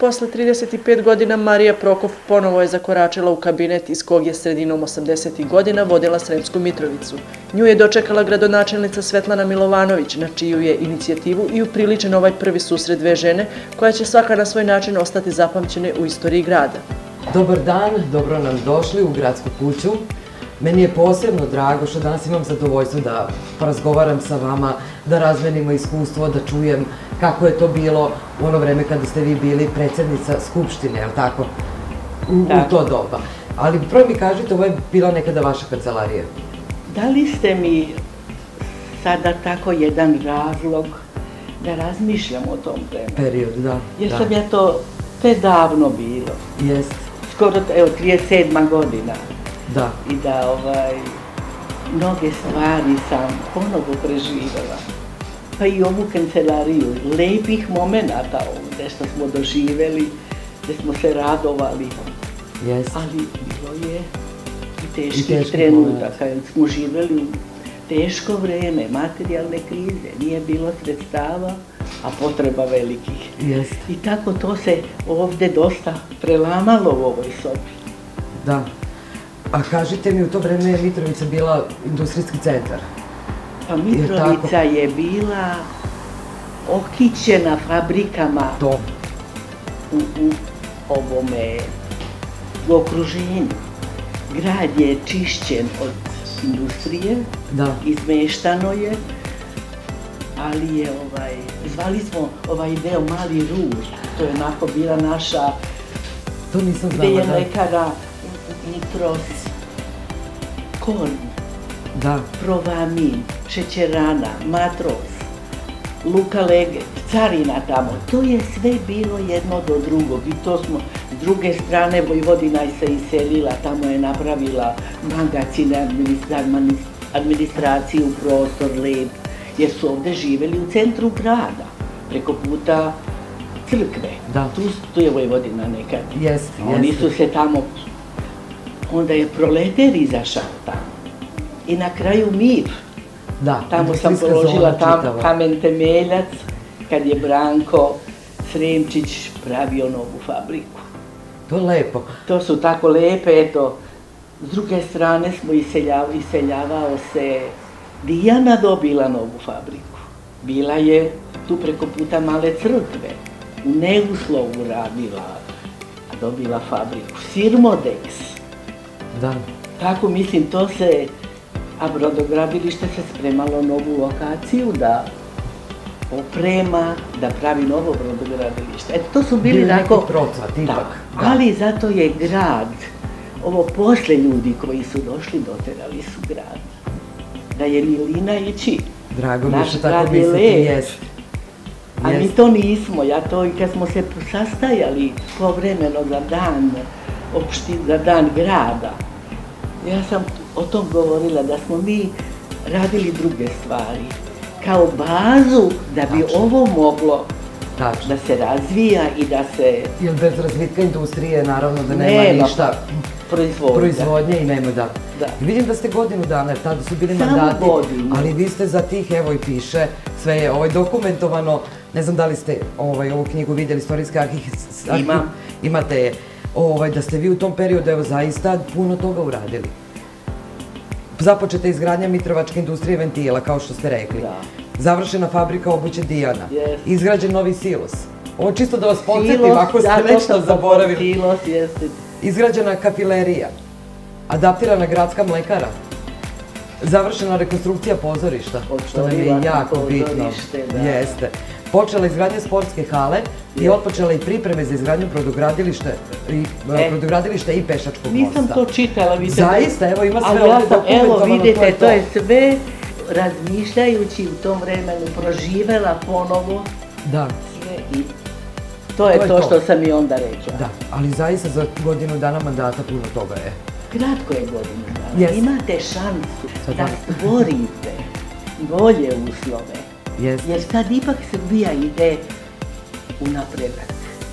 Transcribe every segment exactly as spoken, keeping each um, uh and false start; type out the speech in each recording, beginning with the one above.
posle trideset pet godina Marija Prokop ponovo je zakoračila u kabinet iz kog je sredinom osamdesetih godina vodila Sremsku Mitrovicu. Nju je dočekala gradonačelnica Svetlana Milovanović, na čiju je inicijativu i upriličen ovaj prvi susret dve žene, koja će svaka na svoj način ostati zapamćene u istoriji grada. Dobar dan, dobro nam došli u Gradsku kuću. Meni je posebno drago što danas imam zadovoljstvo da porazgovaram sa vama, da razmenimo iskustvo, da čujem kako je to bilo u ono vreme kada ste vi bili predsjednica Skupštine, je li tako? U to doba. Ali prvo mi kažite, ovo je bila nekada vaša kancelarija. Dali ste mi sada tako jedan razlog da razmišljam o tom vremenu. Period, da. Jer sam ja to te davno bilo. Jest. Skoro, evo, trideset sedma godina. Da. I da, ovaj, mnoge stvari sam ponovo preživjela. Pa i ovu kancelariju, lepih momenata ovdje što smo doživjeli, gdje smo se radovali. Jest. Ali bilo je i teških trenutaka, jer smo živjeli u teško vreme, materijalne krize, nije bilo sredstava, a potreba velikih. Jest. I tako to se ovdje dosta prelamalo u ovoj sobi. Da. A kažite mi, u to vreme je Mitrovica bila industrijski centar. Pa Mitrovica je bila okićena fabrikama u ovome okruženju. Grad je čišćen od industrije, izmeštano je, ali je, zvali smo ovaj deo Mali Ruž, to je onako bila naša, gde je mekara Mitros, Korn, Provamin, Šećerana, Matros, Luka Leget, Carina tamo. To je sve bilo jedno do drugog i to smo, s druge strane Vojvodina se iselila, tamo je napravila magazine, administraciju, prostor, lep, jer su ovdje živjeli u centru grada, preko puta crkve. Tu je Vojvodina nekad. Oni su se tamo, onda je Proleter izašao tamo. I na kraju Mir. Tamo sam položila kamen temeljac kad je Branko Sremčić pravio novu fabriku. To je lepo. To su tako lepe, eto. S druge strane smo iseljavao se, Dijana dobila novu fabriku. Bila je tu preko puta Male crkve. U Neuslovu radila, a dobila fabriku. Sirmodex. Da. Tako mislim, to se, a brodogradilište se spremalo novu lokaciju da oprema, da pravi novo brodogradilište. Eto, to su bili tako... Neki procvat, ipak. Ali zato je grad, ovo posle ljudi koji su došli, doterali su grad. Da je milina ići. Drago mi što tako mislite, jest. A mi to nismo, ja to i kad smo se sastajali povremeno za dan, za dan grada, ja sam o tom govorila da smo mi radili druge stvari, kao bazu da bi ovo moglo da se razvija i da se... Jer bez razvitka industrije naravno da nema ništa proizvodnje i nema da... Vidim da ste godinu dana, jer tada su bili mandati, ali vi ste za tih, evo i piše, sve je dokumentovano, ne znam da li ste ovu knjigu vidjeli, istorijski arhiv, imate je, da ste vi u tom periodu, evo, zaista puno toga uradili. Započeta je izgradnja Mitrovačke industrije ventila, kao što ste rekli. Završena fabrika obuće Dijana. Izgrađen novi silos. Ovo čisto da vas podsjetim, ako ste nešto zaboravili. Izgrađena kafilerija. Adaptirana gradska mlekara. Završena rekonstrukcija pozorišta, što nam je jako bitno. Jeste. Počela izgradnja sportske hale i otpočela i pripreme za izgradnju brodogradilišta i pešačkog mosta. Nisam to čitala, vidite. Zaista, evo ima sve ovdje dokumentovano. Evo vidite, to je sve razmišljajući u tom vremenu, proživela ponovo sve i to je to što sam i onda rekla. Da, ali zaista za godinu dana mandata puno toga je. Kratko je godinu dana. Imate šansu da stvorite bolje uslove. Jer sad ipak Srbija ide u napredak.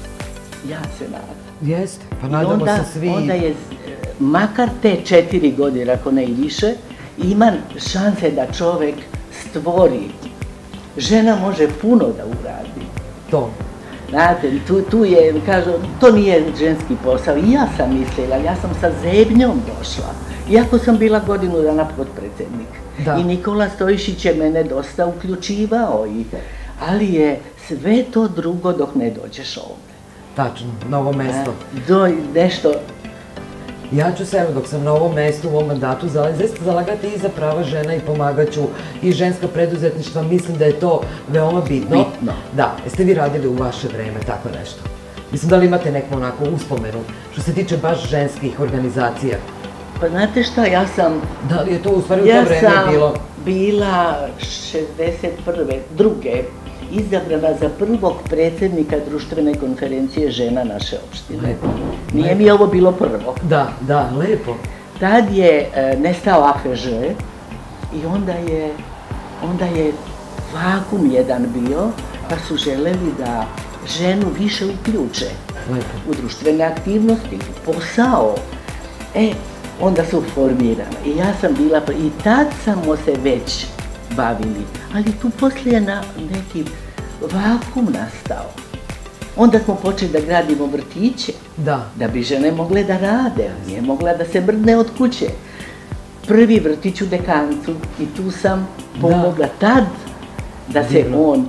Ja se nadam. Jeste, pa nadamo se svi. Onda je, makar te četiri godine, ako ne i više, ima šanse da čovek stvori. Žena može puno da uradi. To. Znate, tu je, kažu, to nije ženski posao. I ja sam mislila, ja sam sa zebnjom došla. Iako sam bila godinu dana potpredsjednik. I Nikola Stojišić je mene dosta uključivao. Ali je sve to drugo dok ne dođeš ovdje. Tačno, na ovo mesto. Nešto... Ja ću se, evo, dok sam na ovom mestu, u ovom mandatu, zaista zalagati i za prava žena i pomagat ću i ženska preduzetništva. Mislim da je to veoma bitno. Bitno. Da, jeste vi radili u vaše vreme tako nešto? Mislim, da li imate neku onako uspomenu što se tiče baš ženskih organizacija? Pa znate šta, ja sam... Da li je to u stvari u to vreme bilo? Ja sam bila šezdeset prve, druge, izabrana za prvog predsjednika društvene konferencije žena naše opštine. Nije mi ovo bilo prvo. Da, da, lepo. Tad je nestao A F Ž i onda je, onda je vakum jedan bio, pa su želeli da ženu više uključe u društvene aktivnosti, u posao. E, onda su formirane. I ja sam bila, i tad smo se već bavili, ali tu poslije je neki vakum nastao. Onda smo počeli da gradimo vrtiće, da bi žene mogle da rade, nije mogla da se mrdne od kuće. Prvi vrtić u Dekancu i tu sam pomogla tad da se on,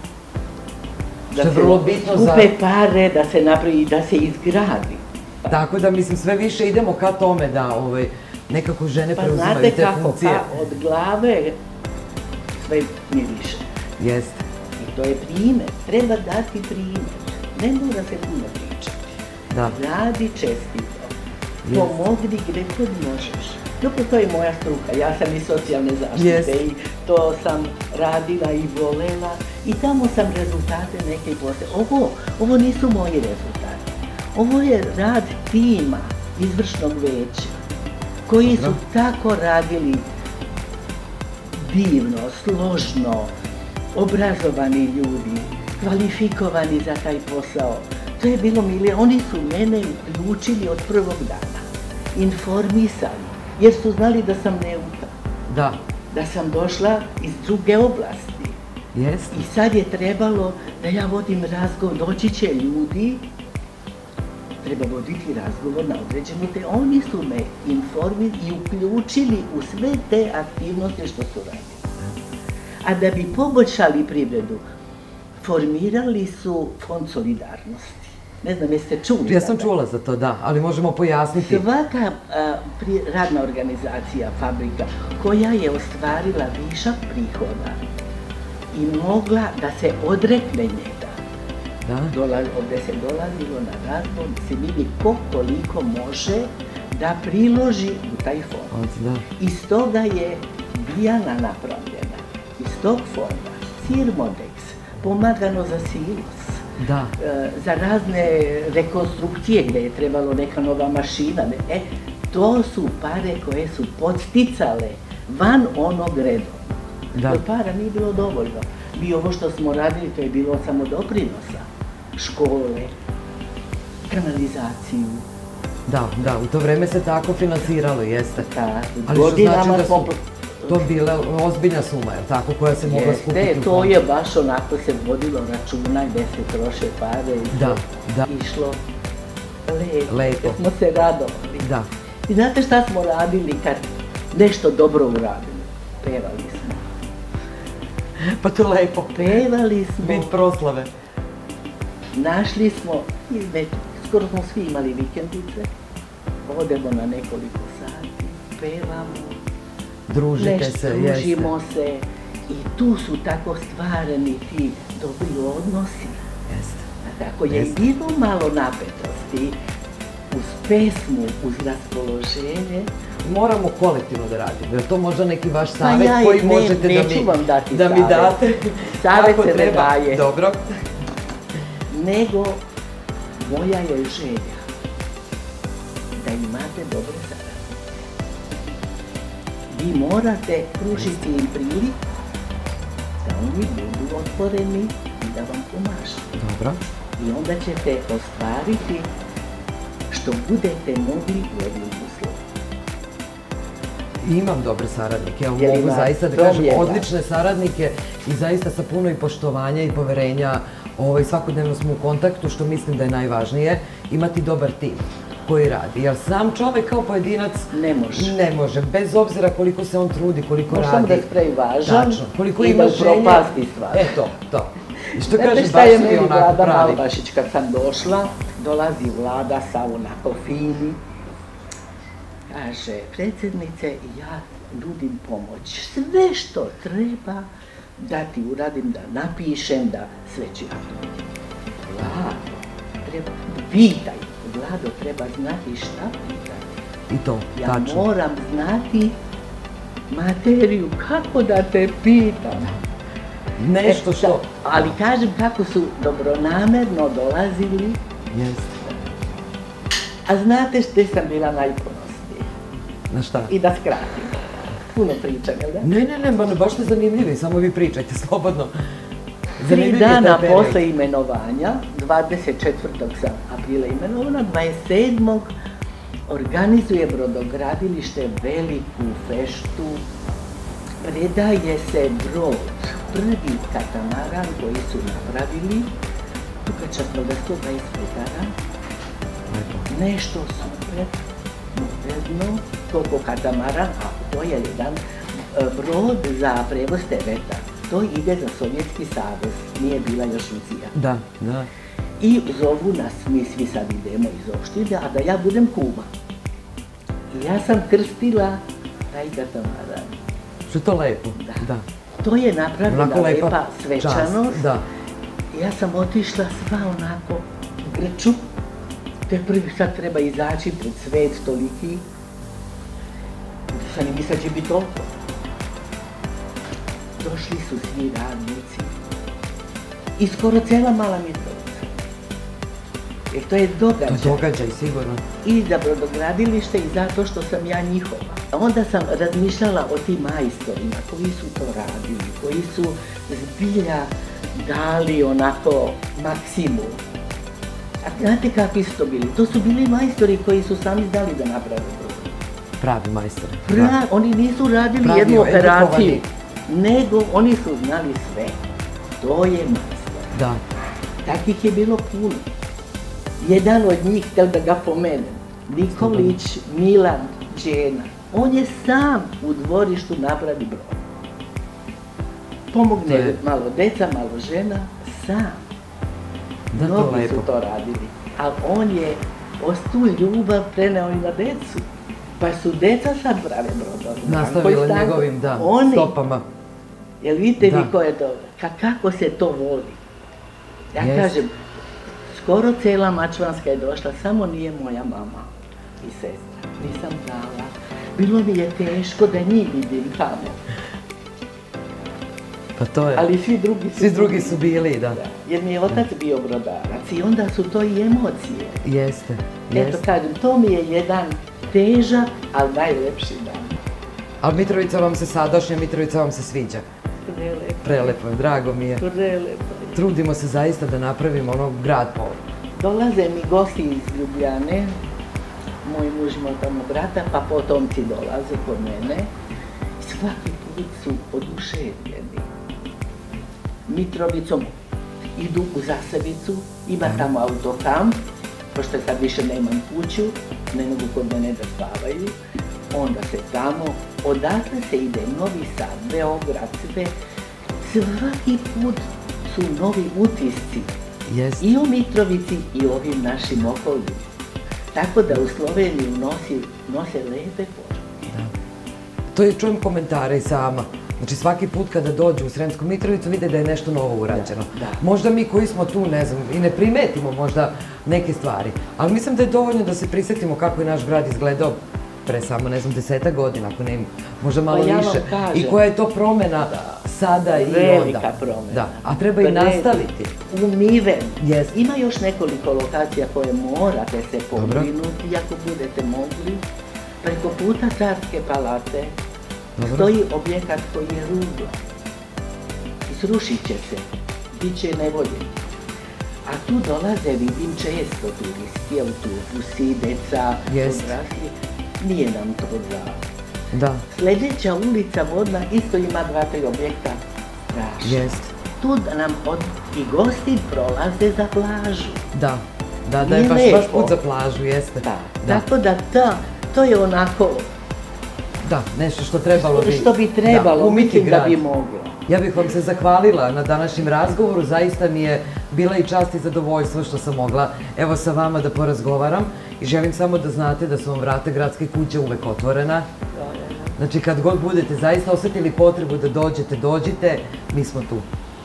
da se skupe pare, da se napravi i da se izgradi. Tako da, mislim, sve više idemo ka tome da nekako žene preuzimaju te funkcije. Pa znate kako, od glave sve miriše. Jeste. To je primjer, treba dati primjer, ne mora se puno pričati. Radi čestito, pomogni gdje god možeš. Dobro, to je moja struka, ja sam i socijalne zaštite i to sam radila i volela i tamo sam rezultate neke poslije. Ovo, ovo nisu moji rezultati, ovo je rad tima izvršnog veća koji su tako radili divno, složno, obrazovani ljudi, kvalifikovani za taj posao. To je bilo milije. Oni su mene uključili od prvog dana. Informisali, jer su znali da sam neuka. Da. Da sam došla iz druge oblasti. Jeste. I sad je trebalo da ja vodim razgovor. Doći će ljudi, treba voditi razgovor na određenu te. Oni su me informisali i uključili u sve te aktivnosti što su radili. A da bi poboljšali privredu, formirali su Fond solidarnosti. Ne znam, jeste čuli? Ja sam čula za to, da, ali možemo pojasniti. Svaka radna organizacija, fabrika, koja je ostvarila višak prihoda i mogla da se odrekne njega, od deset dolara bilo na razvoj, se vidi ko koliko može da priloži u taj fond. Iz toga je Dijana napravljena. Iz tog fonda, Sirmodex, pomagano za silos, za razne rekonstrukcije gdje je trebalo neka nova mašina. E, to su pare koje su podsticale van onog redovnog. Jer para nije bilo dovoljno. Mi ovo što smo radili, to je bilo samo doprinosa. Škole, kanalizaciju. Da, da, u to vreme se tako finansiralo, jeste. Ali što znači da su to bila ozbiljna suma, je li tako, koja se mogla skupiti? Jeste, to je baš onako se vodilo računa gdje se troše pare i to išlo lepo. Smo se radovali. I znate šta smo radili kad nešto dobro uradili? Pevali smo. Pa to je lepo. Pevali smo. Bit proslave. Našli smo, skoro smo svi imali vikendice, odemo na nekoliko sati, pevamo, družite se, jeste. Družimo se i tu su tako stvarani ti dobri odnosi. Jeste. Tako je bilo malo napetosti, uz pesmu, uz raspoloženje. Moramo kolektivno da radimo, je li to možda neki vaš savjet koji možete da mi date? Savjet se ne daje. Dobro. Nego, moja je želja da imate dobre saradnike. Vi morate pružiti im priliku da oni budu otvoreni i da vam pomažu. Dobro. I onda ćete ostvariti što budete mogli u ovim uslovima. Imam dobre saradnike, evo mogu zaista da kažem odlične saradnike i zaista sa puno i poštovanja i poverenja svakodnevno smo u kontaktu, što mislim da je najvažnije, imati dobar tim koji radi. Jer sam čovek kao pojedinac ne može, bez obzira koliko se on trudi, koliko radi. Može samo da spravi važan i da upropasti stvar. E to, to. I što kaže, baš je meni Vlada Malbašić kad sam došla, dolazi Vlada sa onako fini, kaže, predsjednice, ja nudim pomoć. Sve što treba da ti uradim, da napišem, da sve ću ja to. Vlado, treba, pitaj. Vlado, treba znati šta pitati. I to, tačno. Ja moram znati materiju, kako da te pitam. Nešto što... Ali kažem kako su dobronamerno dolazili. Jeste. A znate što sam bila najponosnija? Na šta? I da skratim. Puno pričam, jel da? Ne, ne, ne, baš ste zanimljivi, samo vi pričajte slobodno. Tri dana posle imenovanja, dvadeset četvrtog aprila imenovana, dvadeset sedmog organizuje brodogradilište veliku feštu, predaje se brod, prvi katamaran koji su napravili, dugačak od sto dvadeset metara, nešto super, moderno, toliko katamaran, a to je jedan brod za prevoz tereta. To ide za Sovjetski savez, nije bila još Rusija. Da, da. I zovu nas, mi svi sad idemo iz opštine, a da ja budem kuma. I ja sam krstila taj katamaran. Što je to lepo, da. To je napravljena lepa svečanost. Ja sam otišla sva onako u Grču, te prvi sad treba izaći pred svet toliki. Sam i mislila će biti toliko. Došli su svi radnici i skoro cela Mala Mitrovica. Jer to je događaj. To je događaj, sigurno. I za brodogradilište i zato što sam ja njihova. Onda sam razmišljala o tim majstorima koji su to radili, koji su zbilja dali onako maksimum. A znate kakvi su to bili? To su bili majstori koji su sami znali da naprave brod. Pravi majstori. Oni nisu radili jednu operaciju. Nego oni su znali sve. To je majstor. Da. Takvih je bilo puno. Jedan od njih, htjel da ga pomenem, Nikolić Milan Đena. On je sam u dvorištu napravi brod. Pomogne malo deca, malo žena, sam. Mnogi su to radili. Ali on je tu ljubav preneo i na decu. Pa su deca sad prave brodove. Nastavile njegovim, da, stopama. Jel vidite vi ko je to, kako se to voli. Ja kažem, skoro cela Mačvanska je došla, samo nije moja mama i sestra. Nisam znala. Bilo mi je teško da njih vidim tamo. Pa to je. Ali svi drugi su... Svi drugi su bili, da. Jer mi je otac bio brodarac i onda su to i emocije. Jeste, jeste. Eto kažem, to mi je jedan težak, ali najlepši dan. Ali Mitrovica vam se sadašnja, Mitrovica vam se sviđa? Prelepo. Prelepo, drago mi je. Prelepo. Trudimo se zaista da napravimo ono grad pol. Dolaze mi gosti iz Ljubljane, moj muž ima tamo brata, pa potomci dolaze kod mene. Svaki put su oduševljeni. Mitrovicom idu u Zasavicu, ima tamo autokamp, pošto sad više nemam kuću, ne mogu kod mene da spavaju, onda se tamo, odatle se ide Novi Sad, Beograd, sve, svaki put su novi utisci. I u Mitrovici i ovim našim okolima. Tako da u Sloveniju nose lepe poruke. To je, čujem komentare i sama. Znači svaki put kada dođu u Sremsku Mitrovicu vide da je nešto novo urađeno. Možda mi koji smo tu, ne znam, i ne primetimo možda neke stvari. Ali mislim da je dovoljno da se prisjetimo kako je naš grad izgledao pre samo, ne znam, deseta godina, ako ne ima, možda malo više. I koja je to promjena sada i onda. Velika promjena. A treba i nastaviti. Umiven. Ima još nekoliko lokacija koje morate se pobrinuti, ako budete mogli. Preko puta Carske palate stoji objekat koji je ruglo. Srušit će se, bit će nevoljen. A tu dolaze, vidim, često turisti, autobusi, deca, odrasli. Nije nam to za Sljedeća ulica vodna isto ima dva, tri objekta. Jest. Tu nam i gosti prolaze za plažu. Da, da, da je baš put za plažu, jeste. Tako da to je onako... Da, nešto što trebalo bi... Što bi trebalo, mislim da bi moglo. Ja bih vam se zahvalila na današnjem razgovoru, zaista mi je bila i čast i zadovoljstvo što sam mogla evo sa vama da porazgovaram i želim samo da znate da su vam vrata Gradske kuće uvek otvorena. Znači kad god budete zaista osjetili potrebu da dođete, dođite, mi smo tu.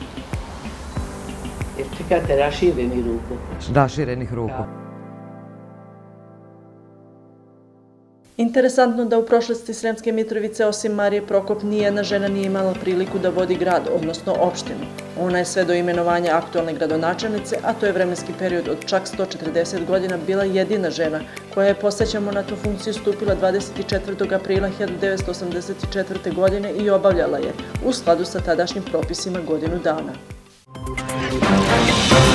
Jer čekate raširenih ruku. Raširenih ruku. Interesantno da u prošlosti Sremske Mitrovice osim Marije Prokop nijedna žena nije imala priliku da vodi grad, odnosno opštinu. Ona je sve do imenovanja aktualne gradonačelnice, a to je vremenski period od čak sto četrdeset godina, bila jedina žena koja je, podsjećamo, na tu funkciju stupila dvadeset četvrtog aprila hiljadu devetsto osamdeset četvrte. godine i obavljala je u skladu sa tadašnjim propisima godinu dana.